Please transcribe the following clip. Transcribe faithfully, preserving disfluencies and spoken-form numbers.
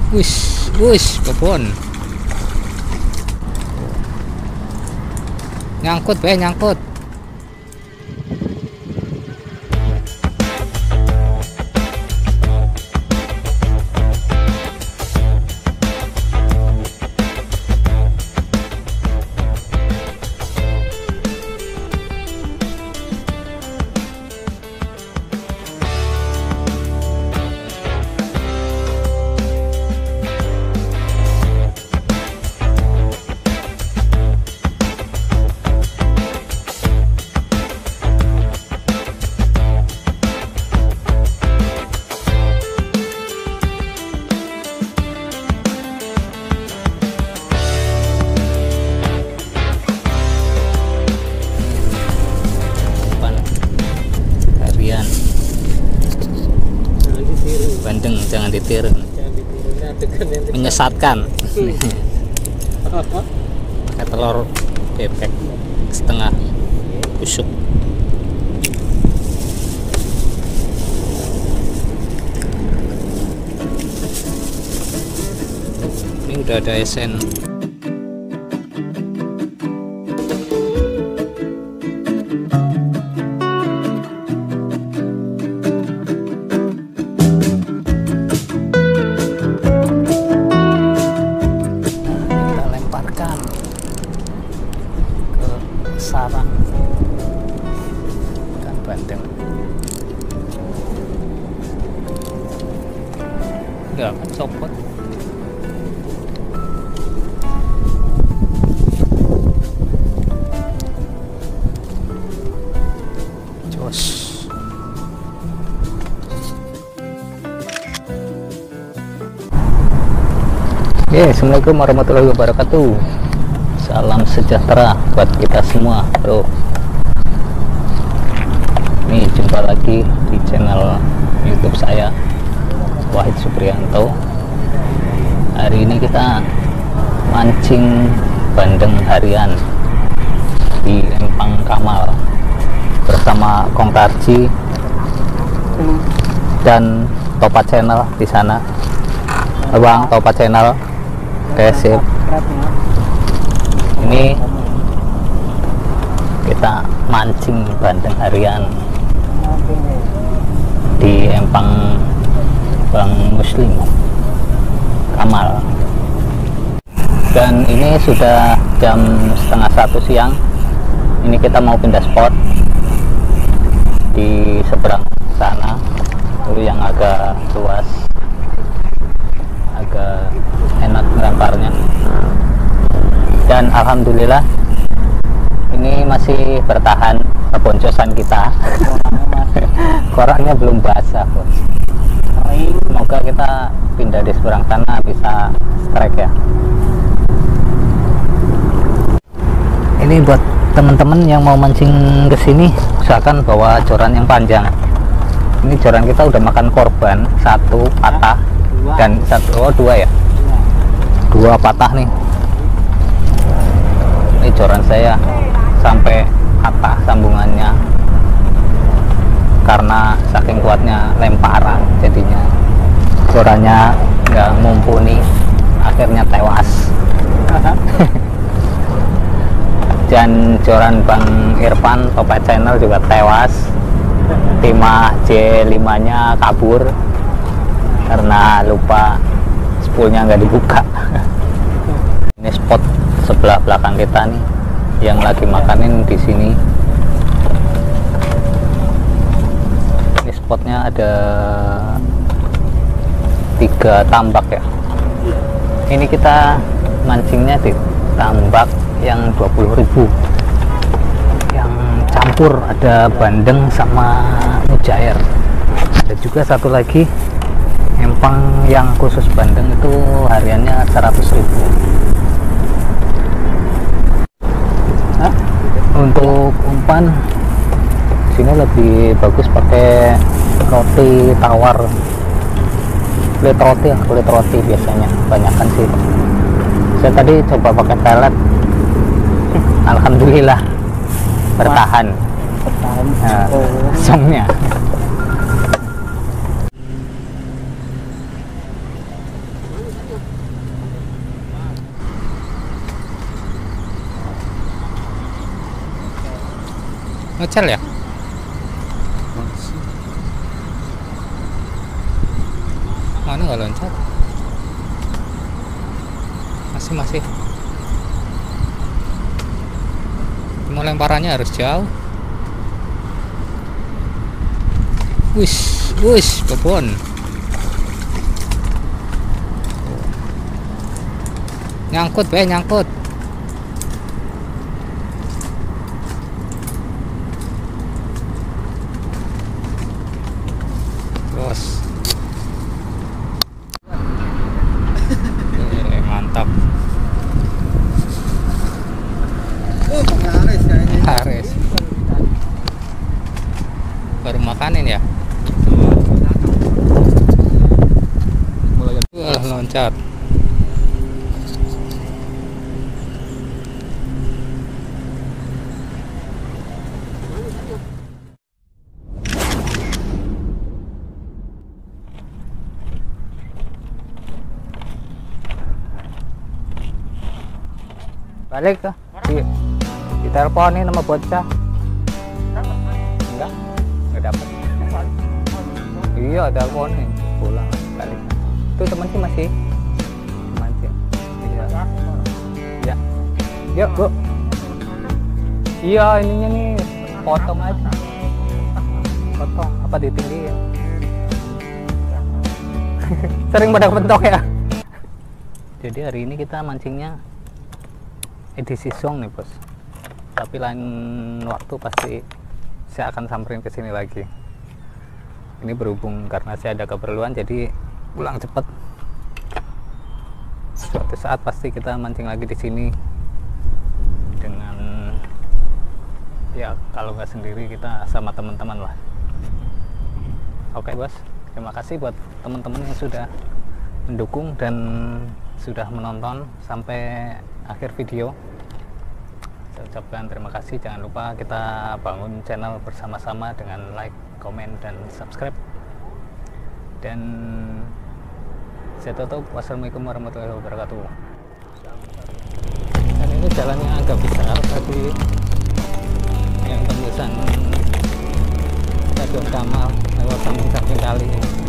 Wis, wis, kebon. Nyangkut, be, nyangkut. Bandeng, jangan ditiru, menyesatkan. Pakai telur bebek setengah busuk. Ini udah ada esen. Sarang ikan bandeng nggak akan copot. Jos. Oke, assalamualaikum warahmatullahi wabarakatuh. Salam sejahtera buat kita semua, bro. Nih, jumpa lagi di channel YouTube saya, Wahid Supriyanto. Hari ini kita mancing bandeng harian di Empang Kamal bersama Kong Tarji dan Topa Channel di sana. Bang, Topa Channel. Oke, sip. Ini kita mancing bandeng harian di Empang Bang Muslim Kamal, dan ini sudah jam setengah satu siang. Ini kita mau pindah spot di seberang sana dulu yang agak luas, agak enak melemparnya. Dan alhamdulillah ini masih bertahan keboncosan kita. Koraknya belum basah, bos. Semoga kita pindah di seberang sana bisa strike ya. Ini buat teman-teman yang mau mancing ke sini, usahakan bawa joran yang panjang. Ini joran kita udah makan korban satu patah dan satu oh dua ya, dua patah nih. Ini joran saya sampai patah sambungannya karena saking kuatnya lemparan, jadinya jorannya nggak mumpuni, akhirnya tewas. Dan joran Bang Irfan Topa Channel juga tewas. Timah J lima nya kabur karena lupa spoolnya nggak dibuka. Ini spot sebelah belakang kita nih yang lagi makanin di sini. Ini spotnya ada tiga tambak ya. Ini kita mancingnya di tambak yang dua puluh ribu, yang campur ada bandeng sama mujair. Ada juga satu lagi empang yang khusus bandeng, itu hariannya seratus ribu. Untuk umpan sini lebih bagus pakai roti tawar, kulit roti ya, kulit roti biasanya kebanyakan sih. Saya tadi coba pakai pelet, alhamdulillah bertahan. Bertahan. Nah, oh. Songnya. ngecel ya. Mana nggak loncat, masih masih cuma lemparannya harus jauh. Wish wish kebun nyangkut be nyangkut. Bos eh, mantap. Oh, Haris kayaknya. Haris baru makanin ya. Wah, loncat. Balik ke di, diteleponin sama bocah. Enggak, enggak dapat. Iya, teleponin pulang balik. Itu teman sih masih masih. Iya. Ya. Yuk, Bu. Iya, ininya nih potong aja. Potong apa ditinggiin. Sering pada pentok ya. Jadi hari ini kita mancingnya edisi song nih bos, tapi lain waktu pasti saya akan samperin ke sini lagi. Ini berhubung karena saya ada keperluan jadi pulang cepet. Suatu saat pasti kita mancing lagi di sini dengan ya kalau nggak sendiri kita sama teman-teman lah. Oke bos, terima kasih buat teman-teman yang sudah mendukung dan sudah menonton sampai akhir video. Saya ucapkan terima kasih. Jangan lupa kita bangun channel bersama-sama dengan like, komen, dan subscribe. Dan saya tutup. Wassalamualaikum warahmatullahi wabarakatuh. Dan ini jalannya agak besar tadi yang tembusan Stadion Kamal lewat samping-samping kali ini.